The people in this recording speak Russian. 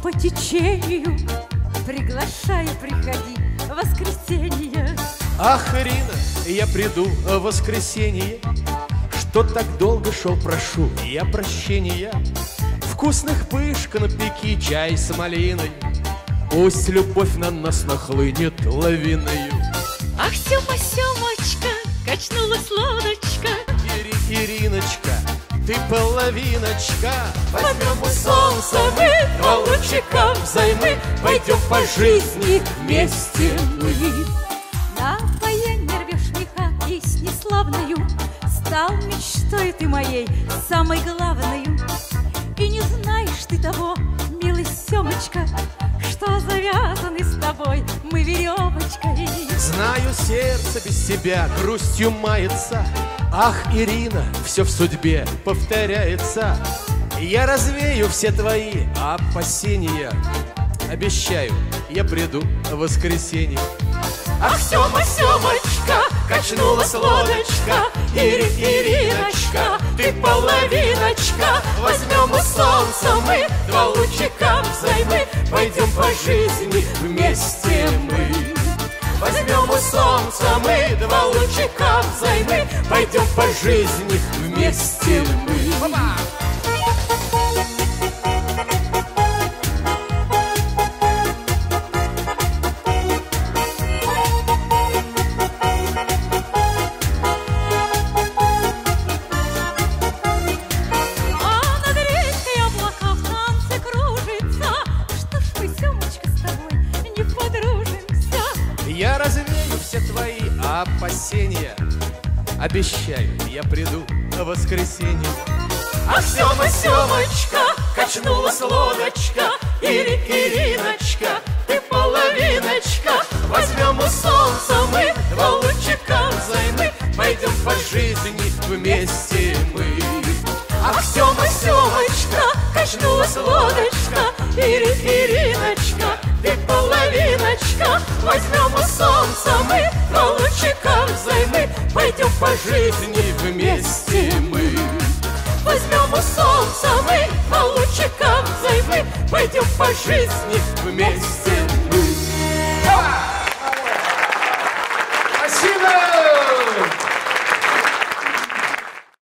по течению, приглашаю, приходи в воскресенье. Ах, Ирина, я приду в воскресенье. Что так долго шел, прошу я прощения. Вкусных пышка напеки, чай с малиной. Пусть любовь на нас нахлынет лавиною. Ах, Сёма, Сёмочка, качнулась лодочка. Ириночка, ты половиночка. Возьмем мы солнце, мы два лучика взаймы, пойдем по жизни вместе мы. На военне рвешь меха песни славною, стал мечтой ты моей самой главною. И не знаешь ты того, милый Сёмочка, что завязаны с тобой мы веревочкой. Знаю, сердце без тебя грустью мается. Ах, Ирина, все в судьбе повторяется. Я развею все твои опасения. Обещаю, я приду в воскресенье. Ах, Сёма, Сёмочка, качнулась лодочка. Ириночка, ты половиночка. Возьмем мы солнце, мы два лучика взаймы, пойдем по жизни вместе мы. Возьмем мы солнце, мы два лучика взаймы, пойдем по жизни вместе мы. Я развею все твои опасения. Обещаю, я приду в воскресенье. Ах, Сёма, Сёмочка, качнулась лодочка. Ириночка, ты половиночка. Возьмем мы солнце, мы два лучика взаймы, пойдем по жизни вместе мы. Ах, Сёма, Сёмочка, качнулась лодочка. Ириночка, ты половиночка. Возьмем мы солнце, мы два лучика взаймы, пойдем по жизни вместе мы. Возьмем мы солнце, мы два лучика взаймы, пойдем по жизни вместе